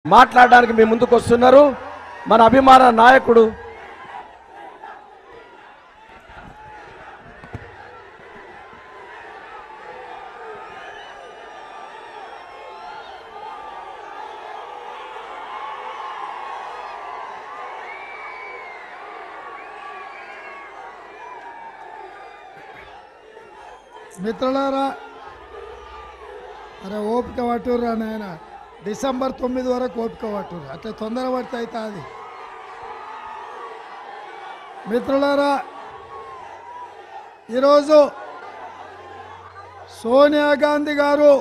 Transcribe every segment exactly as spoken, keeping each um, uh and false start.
మాట్లాడడానికి మీ ముందుకు వస్తున్నారు మన అభిమాన నాయకుడు మిత్రులారా, అరే ఓపిక పట్టుర్రా నాయన. డిసెంబర్ తొమ్మిది వరకు ఓపిక పట్టుర్రు, అట్లా తొందర పడితే అయితే అది. మిత్రులారా, ఈరోజు సోనియా గాంధీ గారు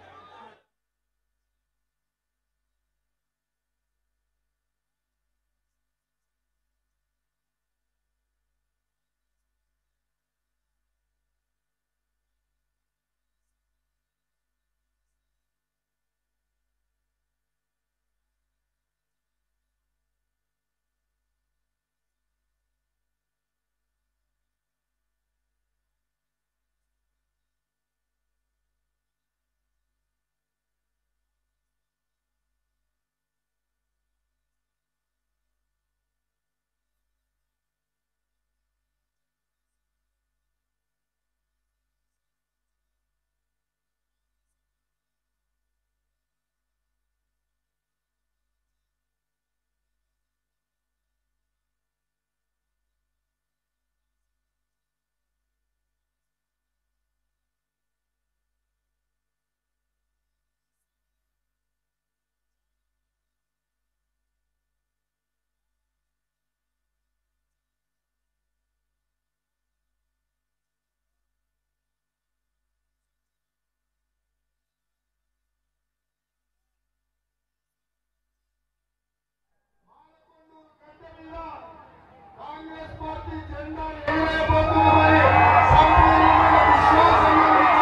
కాంగ్రెస్ పార్టీ జెండా ఎగరేయబోతుందని సంపూర్ణమైన విశ్వాసం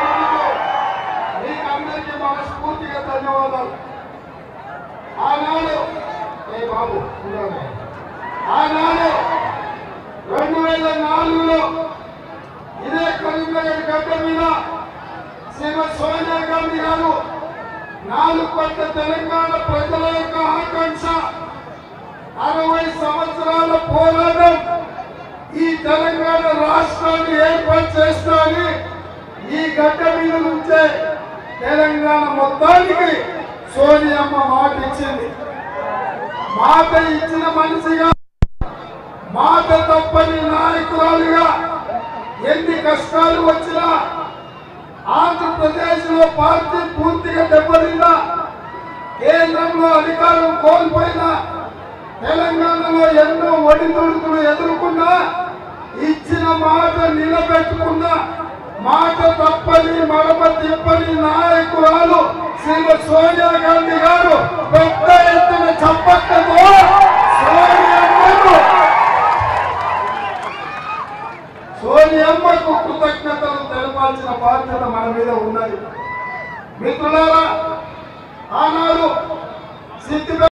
మీకు అందరికీ మనస్ఫూర్తిగా ధన్యవాదాలు. ఆనాడు ఏ బాబు ఆనాడు రెండు వేల నాలుగులో ఇదే కరీంనగర్ గడ్డ మీద శ్రీమతి సోనియా గాంధీ గారు నాలుగు కోట్ల తెలంగాణ ప్రజల యొక్క ఆకాంక్ష, అరవై సంవత్సరాల పోరాటం, ఈ తెలంగాణ రాష్ట్రాన్ని ఏర్పాటు చేస్తామని ఈ గడ్డ మీద నుంచే తెలంగాణ మొత్తానికి సోనియమ్మ మాట ఇచ్చింది. మాట ఇచ్చిన మనిషిగా, మాట తప్పని నాయకురాలుగా ఎన్ని కష్టాలు వచ్చినా, ఆంధ్రప్రదేశ్ లో పార్టీ పూర్తిగా దెబ్బతిన్నా, కేంద్రంలో అధికారం కోల్పోయినా, తెలంగాణలో ఎన్నో ఒడిదుడుకులు ఎదుర్కొన్నా, ఇచ్చిన మాట నిలబెట్టుకున్న, మాట తప్పని మడమ తిప్పని నాయకురాలు శ్రీమతి సోనియా గాంధీ గారు పెద్ద ఎత్తున చప్పట్లతో సోనియమ్మకు సోనియమ్మకు కృతజ్ఞతలు తెలపాల్సిన బాధ్యత మన మీద ఉన్నది. మిత్రులారా, ఆనాడు సిద్ధి